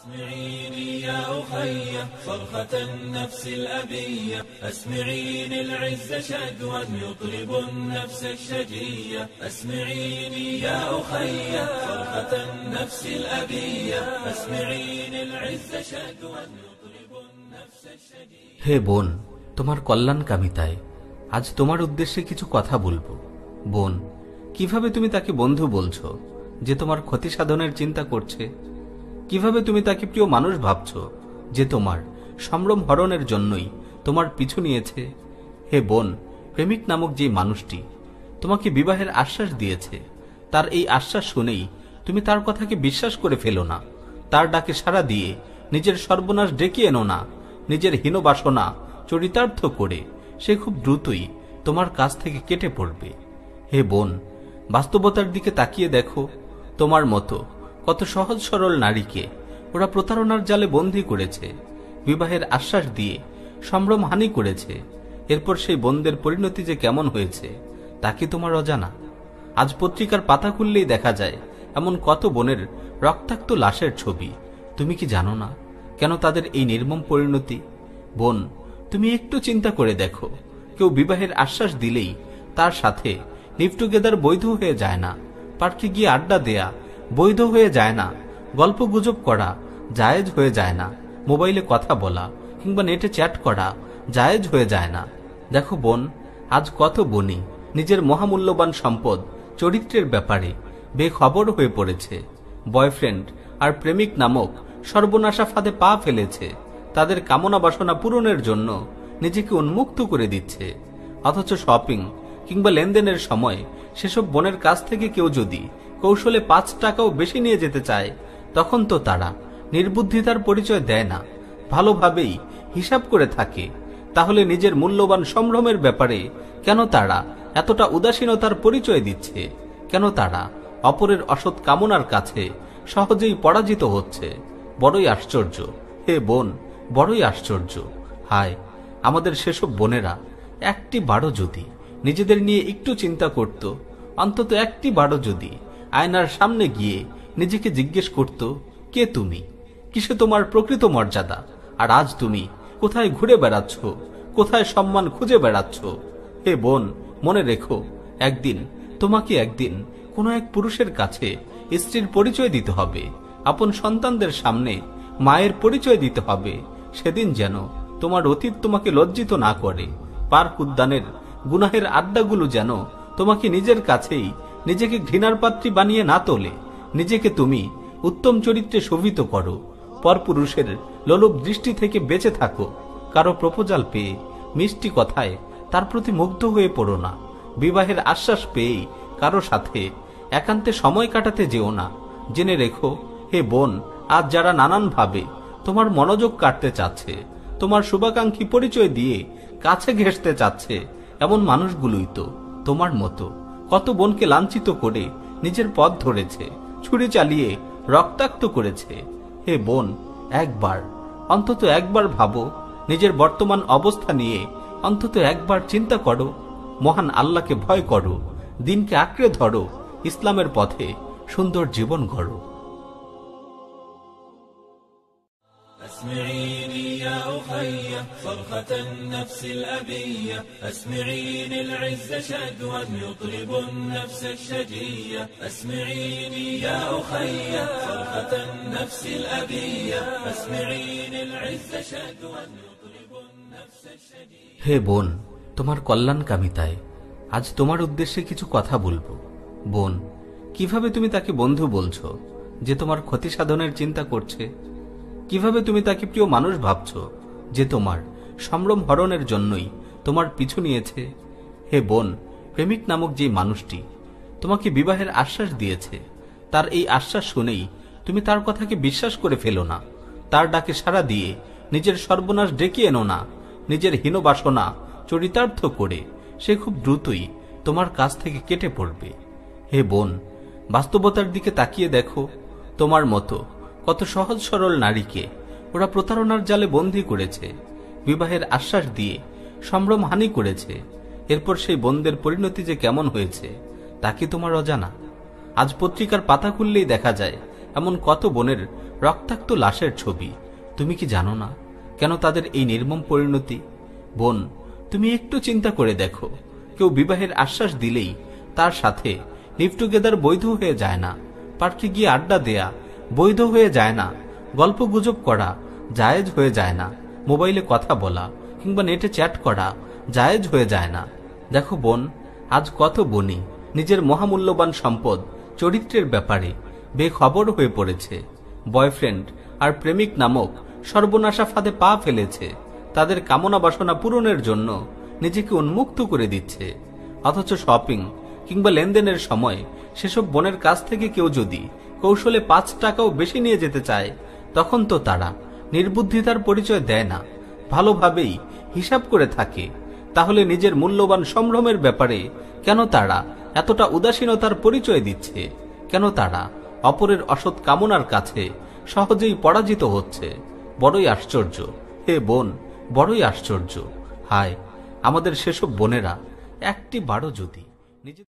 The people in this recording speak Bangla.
اسمعيني يا أخي صرخة النفس الأبية، اسمعيني العز شدوى يطرب النفس الشجية، اسمعيني يا أخي صرخة النفس الأبية، اسمعيني العز شدوى يطرب النفس الشجية। হে বোন, তোমার কল্যাণকামিতায় আজ তোমার উদ্দেশ্যে কিছু কথা বলবো। বোন, কিভাবে তুমি তাকে বন্ধু বলছো যে তোমার ক্ষতি সাধনের চিন্তা করছে? কিভাবে তুমি তাকে প্রিয় মানুষ ভাবছো যে তোমার সম্ভ্রম হরণের জন্যই তোমার পিছু নিয়েছে? হে বোন, প্রেমিক নামক যে মানুষটি তোমাকে বিবাহের আশ্বাস দিয়েছে, তার এই আশ্বাস শুনেই তুমি তার কথাকে বিশ্বাস করে ফেলো না। তার ডাকে সাড়া দিয়ে নিজের সর্বনাশ ডেকে এনো না। নিজের হীন বাসনা চরিতার্থ করে সে খুব দ্রুতই তোমার কাছ থেকে কেটে পড়বে। হে বোন, বাস্তবতার দিকে তাকিয়ে দেখো, তোমার মতো কত সহজ সরল নারীকে ওরা প্রতারণার জালে বন্দী করেছে, বিবাহের আশ্বাস দিয়ে সম্ভ্রম হানি করেছে। এরপর সেই বোনদের পরিণতি যে কেমন হয়েছে তা কি তোমার অজানা? আজ পত্রিকার পাতা খুললেই দেখা যায় এমন কত বোনের রক্তাক্ত লাশের ছবি। তুমি কি জানো না কেন তাদের এই নির্মম পরিণতি? বোন, তুমি একটু চিন্তা করে দেখো, কেউ বিবাহের আশ্বাস দিলেই তার সাথে লিভ টুগেদার বৈধ হয়ে যায় না। পার্কে গিয়ে আড্ডা দেয়া বৈধ হয়ে যায় না। গল্প গুজব করা জায়েজ হয়ে যায় না। মোবাইলে কথা বলা কিংবা নেটে চ্যাট করা জায়েজ হয়ে যায় না। দেখো বোন, আজ কত বোনই নিজের মহামূল্যবান সম্পদ চরিত্রের ব্যাপারে বেখবর হয়ে পড়েছে। বয়ফ্রেন্ড আর প্রেমিক নামক সর্বনাশা ফাঁদে পা ফেলেছে। তাদের কামনা বাসনা পূরণের জন্য নিজেকে উন্মুক্ত করে দিচ্ছে। অথচ শপিং কিংবা লেনদেনের সময় সেসব বোনের কাছ থেকে কেউ যদি কৌশলে 5 টাকাও বেশি নিয়ে যেতে চায়, তখন তো তারা নির্বুদ্ধিতার পরিচয় দেয় না, ভালোভাবেই হিসাব করে থাকে। তাহলে নিজের মূল্যবান সম্ভ্রমের ব্যাপারে কেন তারা এতটা উদাসীনতার পরিচয় দিচ্ছে? কেন তারা অপরের অসৎ কামনার কাছে সহজেই পরাজিত হচ্ছে? বড়ই আশ্চর্য হে বোন, বড়ই আশ্চর্য। হায়, আমাদের সেসব বোনেরা একটি বারও যদি নিজেদের নিয়ে একটু চিন্তা করত, অন্তত একটি বারও যদি আয়নার সামনে গিয়ে নিজেকে জিজ্ঞেস করত, কে তুমি, কিসে তোমার প্রকৃত মর্যাদা, আর আজ তুমি কোথায় ঘুরে বেড়াচ্ছ, কোথায় সম্মান খুঁজে বেড়াচ্ছ? হে বোন, মনে রেখো, একদিন তোমাকে কোনো এক পুরুষের কাছে স্ত্রীর পরিচয় দিতে হবে, আপন সন্তানদের সামনে মায়ের পরিচয় দিতে হবে। সেদিন যেন তোমার অতীত তোমাকে লজ্জিত না করে। পার্ক উদ্যানের গুনাহের আড্ডাগুলো যেন তোমাকে নিজের কাছেই নিজেকে ঘৃণার পাত্রী বানিয়ে না তোলে। নিজেকে তুমি উত্তম চরিত্রে শোভিত করো। পরপুরুষের লোলুপ দৃষ্টি থেকে বেঁচে থাকো। কারো প্রপোজাল পেয়ে মিষ্টি কথায় তার প্রতি মুগ্ধ হয়ে পড়ো না। বিবাহের আশ্বাস পেয়েই কারো সাথে একান্তে সময় কাটাতে যেও না। জেনে রেখো হে বোন, আজ যারা নানান ভাবে তোমার মনোযোগ কাটতে চাচ্ছে, তোমার শুভাকাঙ্ক্ষী পরিচয় দিয়ে কাছে ঘেঁষতে চাচ্ছে, এমন মানুষগুলোই তো তোমার মতো কত বোনকে লাঞ্ছিত করে নিজের পথ ধরেছে, ছুরি চালিয়ে রক্তাক্ত করেছে। হে বোন, অন্তত একবার ভাবো, নিজের বর্তমান অবস্থা নিয়ে অন্তত একবার চিন্তা করো। মহান আল্লাহকে ভয় করো, দিনকে আঁকড়ে ধরো, ইসলামের পথে সুন্দর জীবন গড়ো। اسمعيني يا أخي صرخة النفس الأبية، اسمعيني العز شدوى يطرب النفس الشجية، اسمعيني يا أخي صرخة النفس الأبية، اسمعيني العز شدوى يطرب النفس الشجية। হে বোন, তোমার কল্যাণকামিতায় আজ তোমার উদ্দেশ্যে কিছু কথা বলবো। বোন, কিভাবে তুমি তাকে বন্ধু বলছো যে তোমার ক্ষতি সাধনের চিন্তা করছে? কিভাবে তুমি তাকে প্রিয় মানুষ ভাবছো যে তোমার সম্ভ্রম হরণের জন্যই তোমার পিছু নিয়েছে? হে বোন, প্রেমিক নামক যে মানুষটি তোমাকে বিবাহের আশ্বাস দিয়েছে, তার এই আশ্বাস শুনেই তুমি তার কথাকে বিশ্বাস করে ফেলো না। তার ডাকে সাড়া দিয়ে নিজের সর্বনাশ ডেকে এনো না। নিজের হীন বাসনা চরিতার্থ করে সে খুব দ্রুতই তোমার কাছ থেকে কেটে পড়বে। হে বোন, বাস্তবতার দিকে তাকিয়ে দেখো, তোমার মতো কত সহজ সরল নারীকে ওরা প্রতারণার জালে বন্দী করেছে, বিবাহের আশ্বাস দিয়ে সম্ভ্রম হানি করেছে। এরপর সেই বোনদের পরিণতি যে কেমন হয়েছে তা কি তোমার অজানা? আজ পত্রিকার পাতা খুললেই দেখা যায় এমন কত বোনের রক্তাক্ত লাশের ছবি। তুমি কি জানো না কেন তাদের এই নির্মম পরিণতি? বোন, তুমি একটু চিন্তা করে দেখো, কেউ বিবাহের আশ্বাস দিলেই তার সাথে লিভ টুগেদার বৈধ হয়ে যায় না। পার্কে গিয়ে আড্ডা দেয়া বৈধ হয়ে যায় না। গল্প গুজব করা জায়েজ হয়ে যায় না। মোবাইলে কথা বলা কিংবা নেটে চ্যাট করা জায়েজ হয়ে যায় না। দেখো বোন, আজ কত বোনই নিজের মহামূল্যবান সম্পদ চরিত্রের ব্যাপারে বেখবর হয়ে পড়েছে। বয়ফ্রেন্ড আর প্রেমিক নামক সর্বনাশা ফাঁদে পা ফেলেছে। তাদের কামনা বাসনা পূরণের জন্য নিজেকে উন্মুক্ত করে দিচ্ছে। অথচ শপিং কিংবা লেনদেনের সময় সেসব বোনের কাছ থেকে কেউ যদি কৌশলে 5 টাকাও বেশি নিয়ে যেতে চায়, তখন তো তারা নির্বুদ্ধিতার পরিচয় দেয় না, ভালোভাবেই হিসাব করে থাকে। তাহলে নিজের মূল্যবান সম্ভ্রমের ব্যাপারে কেন তারা এতটা উদাসীনতার পরিচয় দিচ্ছে? কেন তারা অপরের অসৎ কামনার কাছে সহজেই পরাজিত হচ্ছে? বড়ই আশ্চর্য হে বোন, বড়ই আশ্চর্য। হায়, আমাদের সেসব বোনেরা একটি বারও যদি নিজে